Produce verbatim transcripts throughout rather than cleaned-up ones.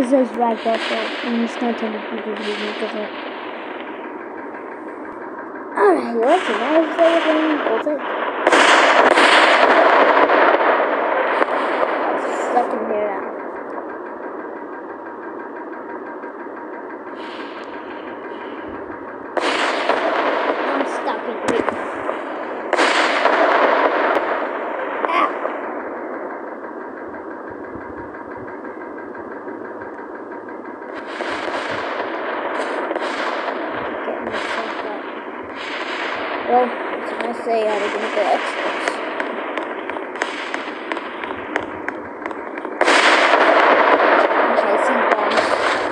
This is ragdoll, so I'm just gonna turn the video because it. Alright, what's the next thing? What's it? I'm stuck in here now. I'm stuck in here. Ah! Get myself up. Well, as I say, how to get the Xbox. Okay, I see bombs.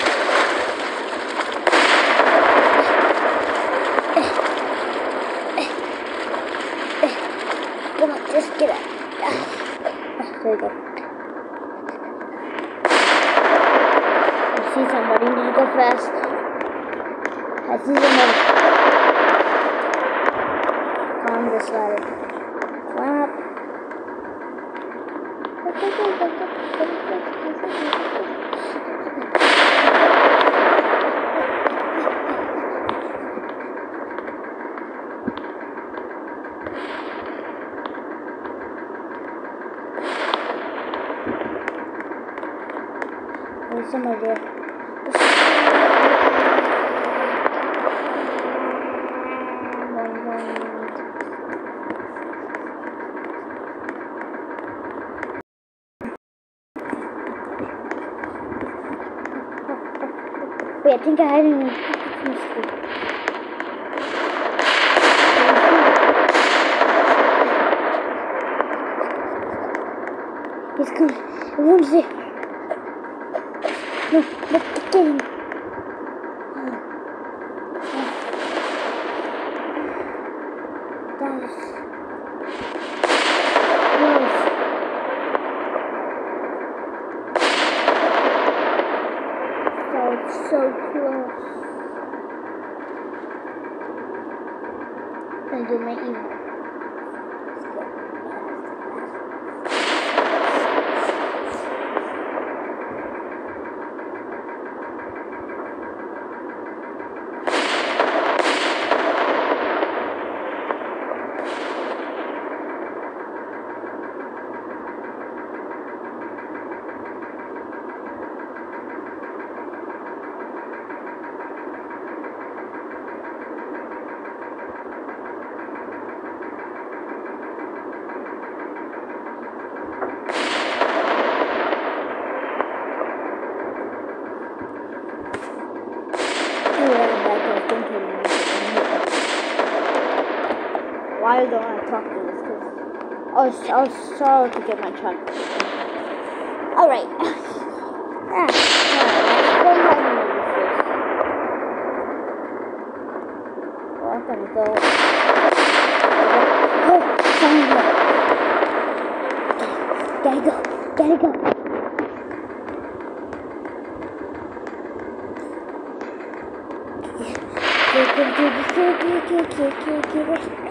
Come on, just get it. There you go. I see somebody. Need to go fast. I see somebody. Climb this ladder. Climb up. There's somebody there. Wait, I think I had him. He's coming. Everyone's there. No, let's get him. That is close. That was so close. I'm gonna do my email. Why don't I talk to this? Cause I was, I was sorry to get my truck. Alright. Ah, alright, let's go ahead and move this. Well, I'm gonna go. Oh, somewhere. Gotta go, gotta go. Get, get, get, get, get, get, get, get, get, get.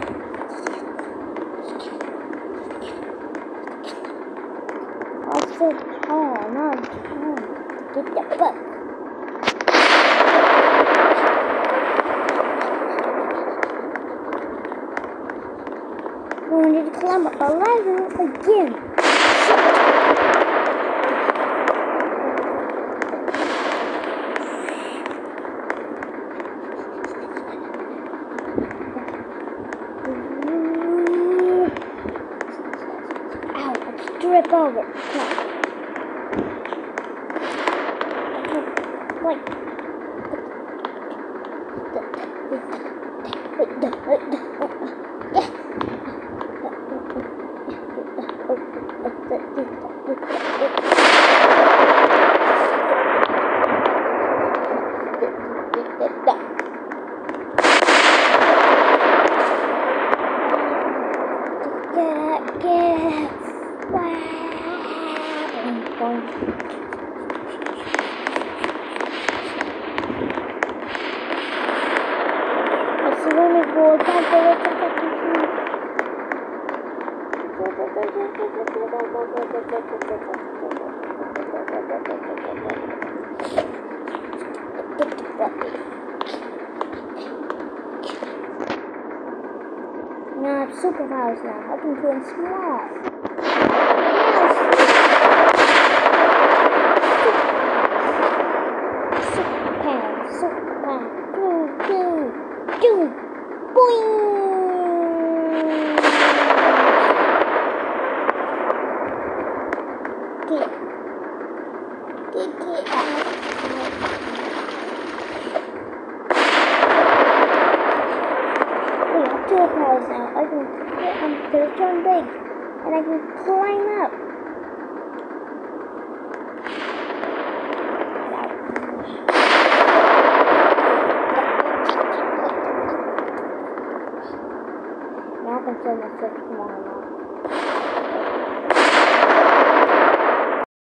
Oh, no, no, get the book. We need to climb up a ladder again. Ow, let's trip over. Come on. Wait. Now I have superpowers now. I can turn small. Superpowers, superpowers. Do, do, do. Boing! Get, get, get out. Two powers now. I can get um, to turn big, and I can climb up.